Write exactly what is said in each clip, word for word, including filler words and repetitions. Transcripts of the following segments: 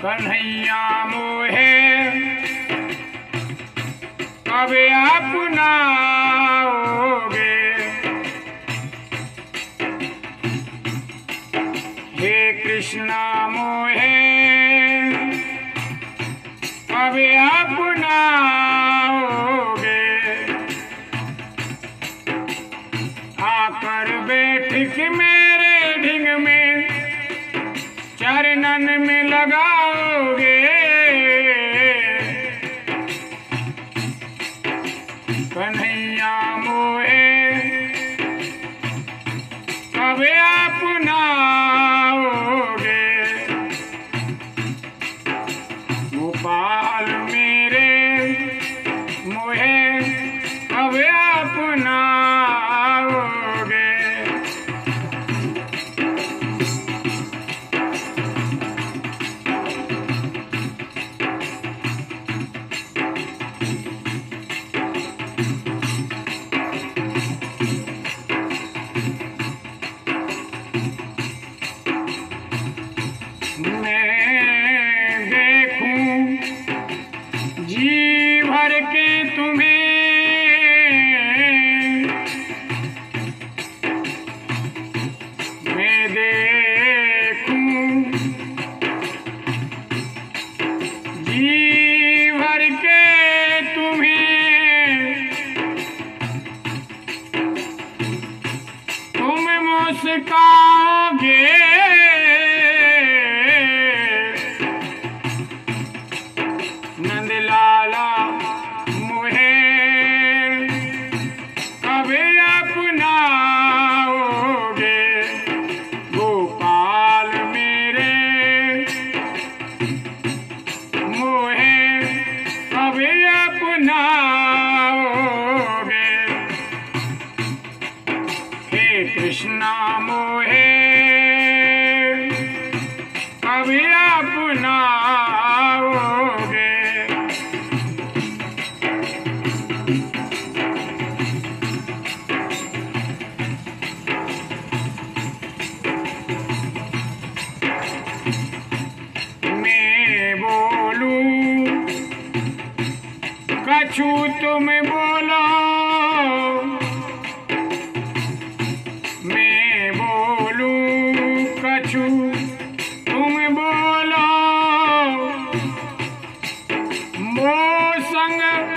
कन्हैया मोहे कब अपनाओगे। हे कृष्णा मोहे कब अपनाओगे। आकर बैठ के मेरे ढिंग में चरणन में लगाओगे। कन्हैया मोहे कब अपनाओगे। गोपाल मेरे मोहे कब अपनाओगे। मुस्काओगे नंदलाला मोहे कब अपनाओगे। गोपाल मेरे मोहे कब अपनाओगे। हे कृष्णा मोहे कब अपनाओगे। मैं बोलूं कछु तुम बोलो। कछु तुम बोलो मो संग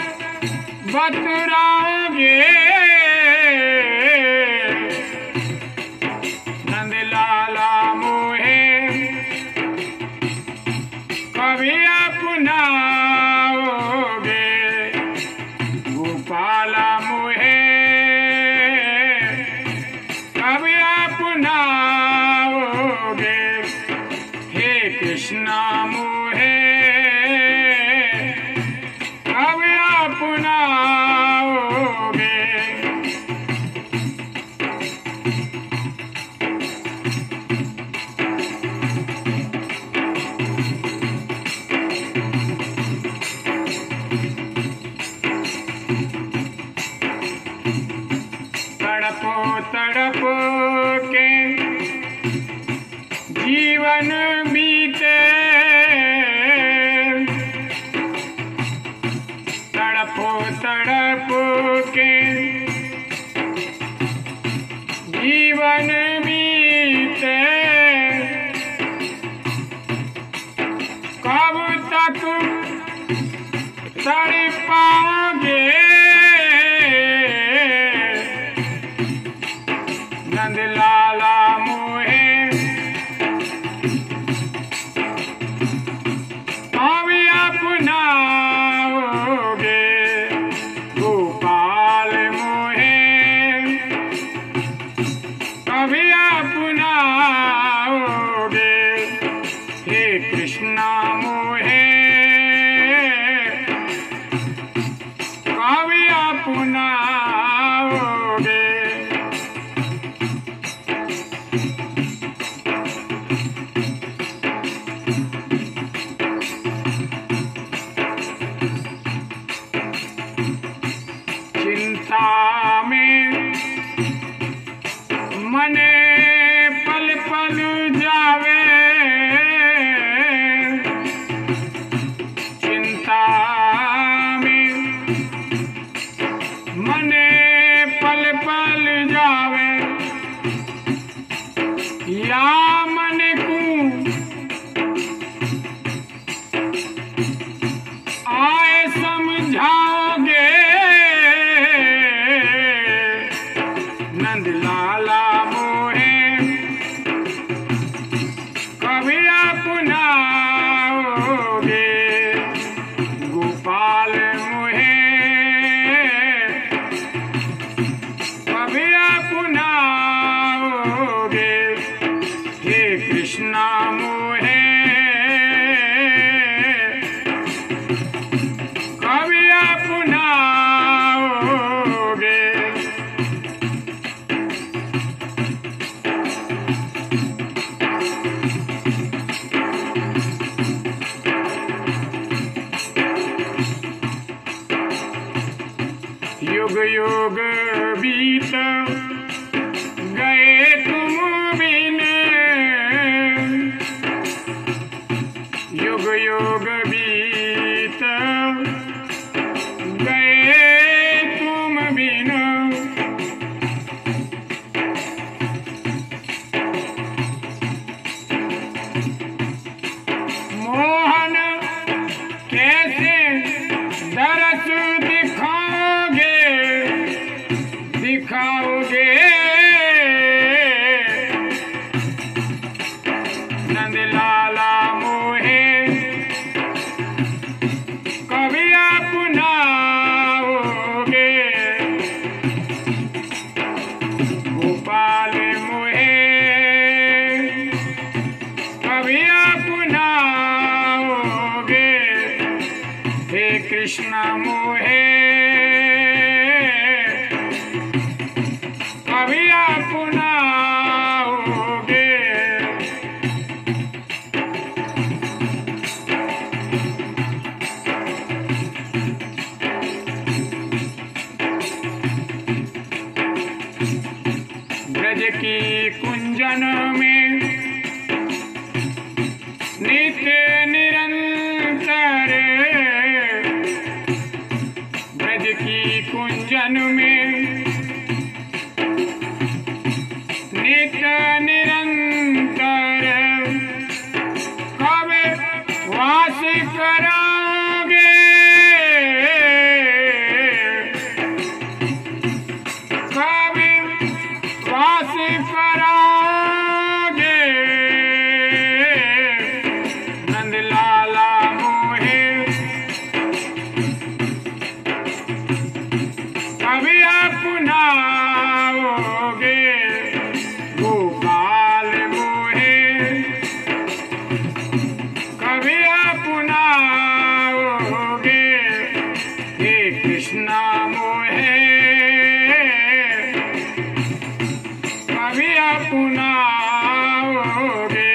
बतराओगे। नंदलाला मोहे कब अपनाओगे। गोपाला मोहे कब अपनाओगे। हे कृष्णा मोहे कब अपनाओगे। तड़पो तड़पो के जीवन बीते। तड़पो तड़पो के जीवन बीते। कब तक तड़पाओगे। नंदलाला मोहे कब अपनाओगे। गोपाल मोहे कब अपनाओगे। हे कृष्णा मोहे कब अपनाओगे। चिंता में मने पल पल जावे। युग युग बीत गए तुम बिन, युग युग बीत गए तुम बिन। मोहन कैसे दरस दिखाओगे, दिखाओगे नंद लाला मोहे कभी अपनाओगे, गोपाल मोहे कभी अपनाओगे, हे कृष्ण मोहे कभी अपनाओगे। ब्रज की कुंजन में नित्य निरंतर, ब्रज की कुंजन में नित्य निरंतर, कब वास करोगे, कब वास करोगे नंद लाला मोहे कभी अपनाओगे, गोपाल मोहे कभी अपनाओगे, हे कृष्ण मोहे कभी अपनाओगे।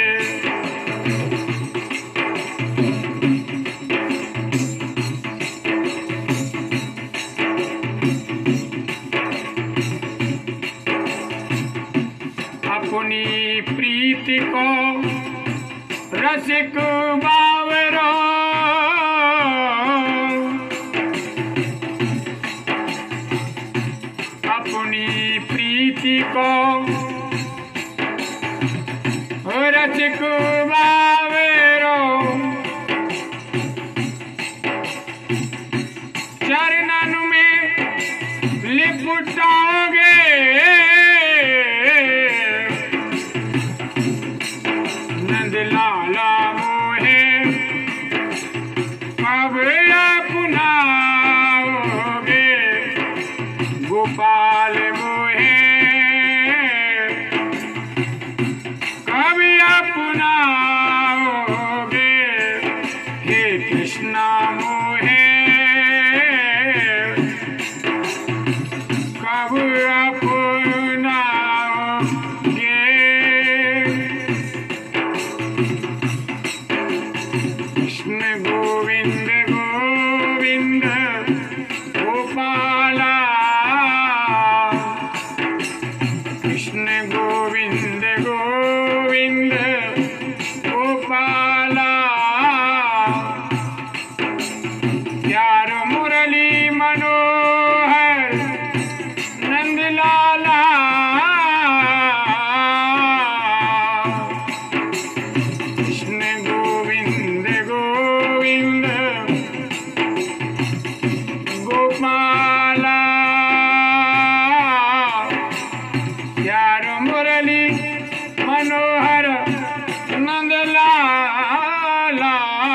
अपनी प्रीति को रसिक बावरो, अपनी प्रीति को रसिक बावरो, चरणन में लिपटाओगे, नंद लाला मोहे कब अपनाओगे, गोपाल मोहे कभी अपनाओगे, हे कृष्ण मोहे कब अपनाओगे। कृष्ण गोविंद गोविंद गोपाला, कृष्ण गोविंद गोविंद गोपाला, प्यार मुरली मनोहर नंद लाला, कृष्ण गोविंद गोविंद गोपाला, प्यार मुरली मनोहर नंद लाला,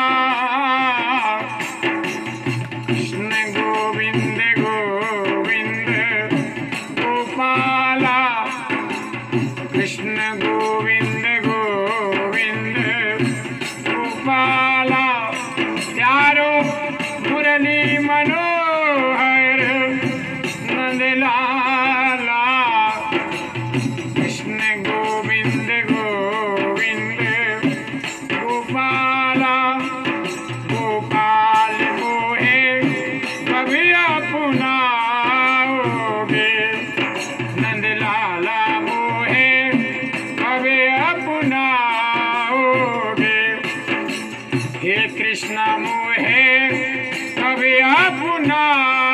कृष्ण गोविंद गोविंद गोपाला, कृष्ण गोविंद गोविंद गोपाला, प्यारो मुरली मनोहर नंद लाला, कृष्ण गोविंद गोविंद गोपाला, गोपाल मोहे कभी अपना हे कृष्ण मोहे कभी अपना